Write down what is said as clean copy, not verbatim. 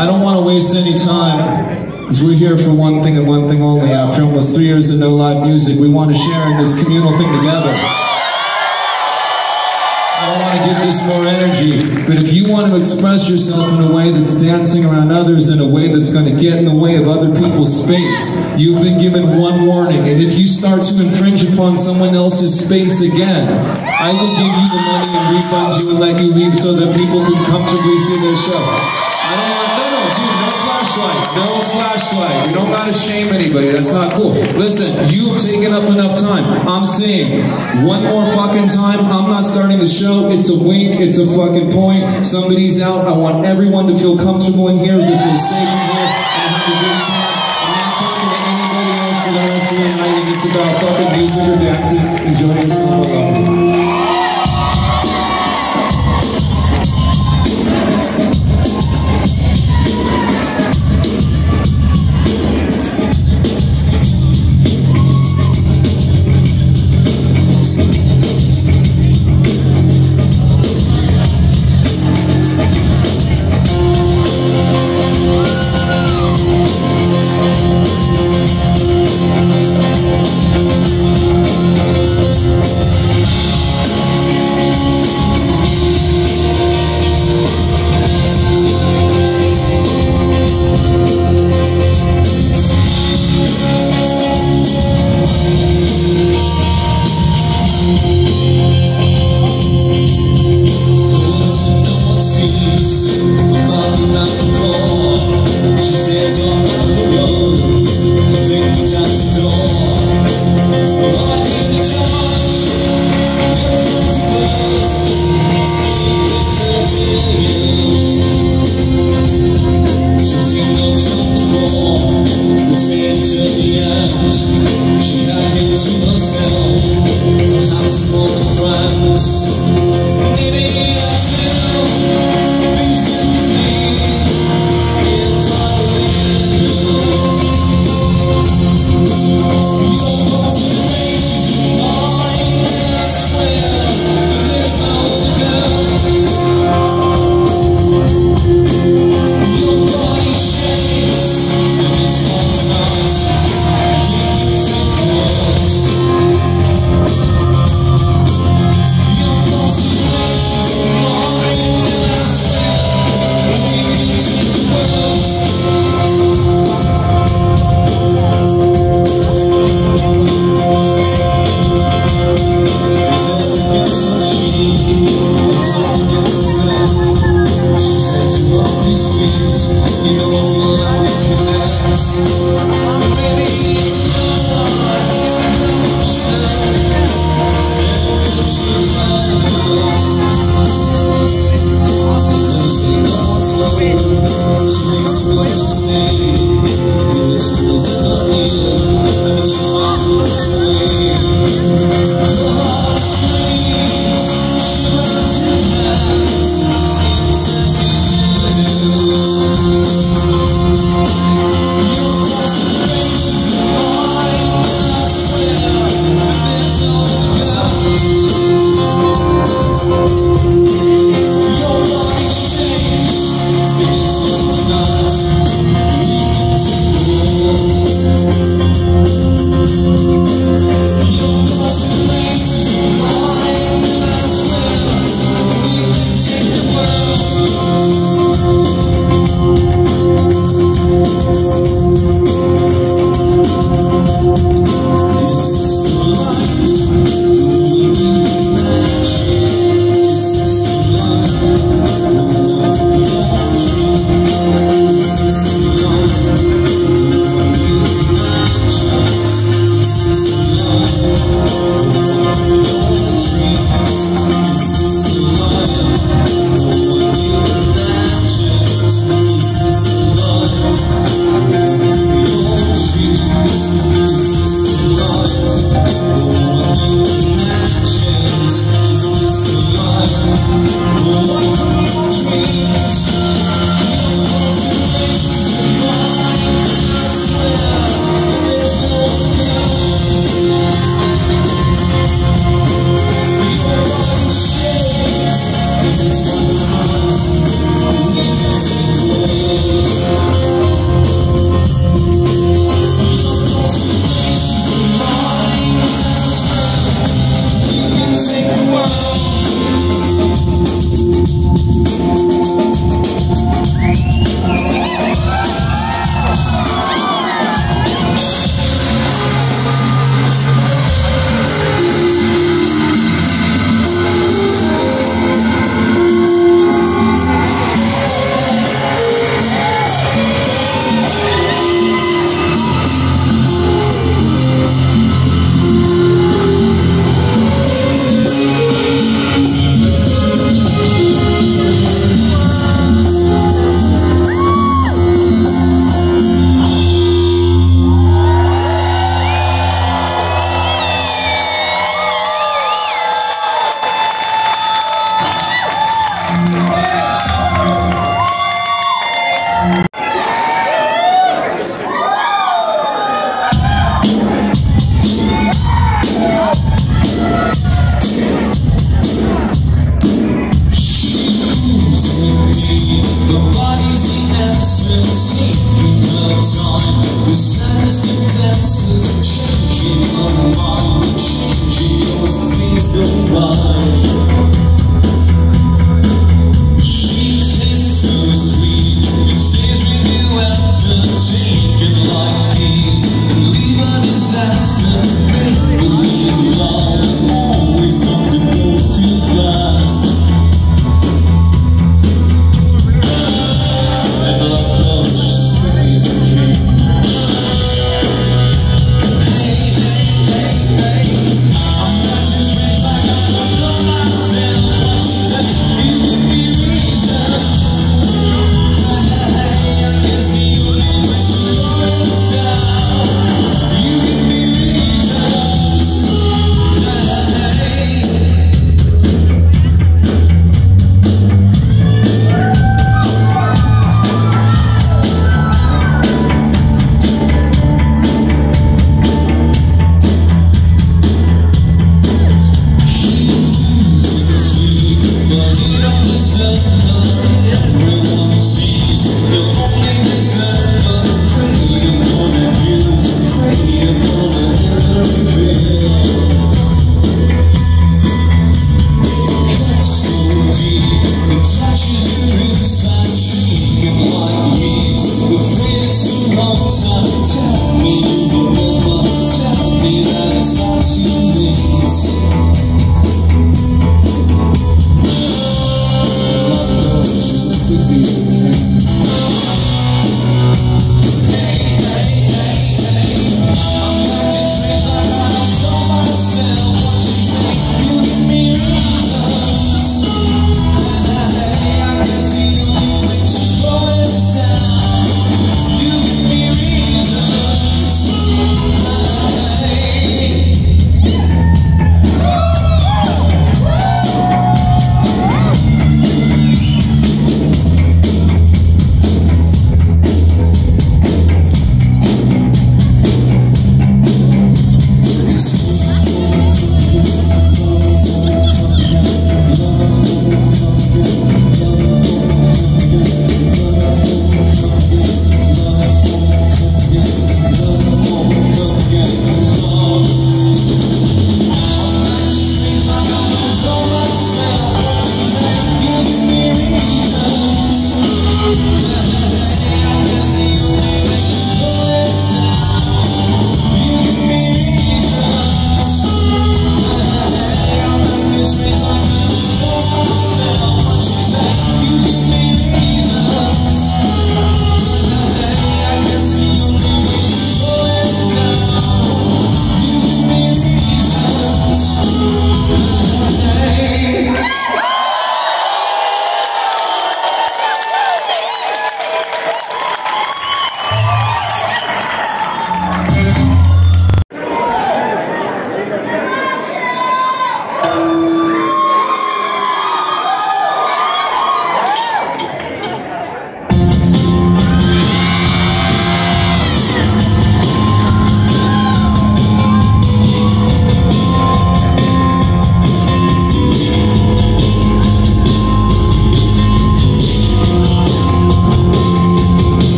I don't want to waste any time, because we're here for one thing and one thing only. After almost 3 years of no live music, we want to share in this communal thing together. I don't want to give this more energy, but if you want to express yourself in a way that's dancing around others, in a way that's going to get in the way of other people's space, you've been given one warning, and if you start to infringe upon someone else's space again, I will give you the money and refund you and let you leave so that people can comfortably see their show. I don't want, no, dude, no flashlight, no flashlight. You don't gotta shame anybody, that's not cool. Listen, you've taken up enough time. I'm saying, one more fucking time, I'm not starting the show, it's a wink, it's a fucking point. Somebody's out, I want everyone to feel comfortable in here, to feel safe in here, and have a good time. I'm not talking to anybody else for the rest of the night, and it's about fucking music or dancing. Enjoy yourself, I love you. The saddest of dances are changing your mind, changing yours as days go by.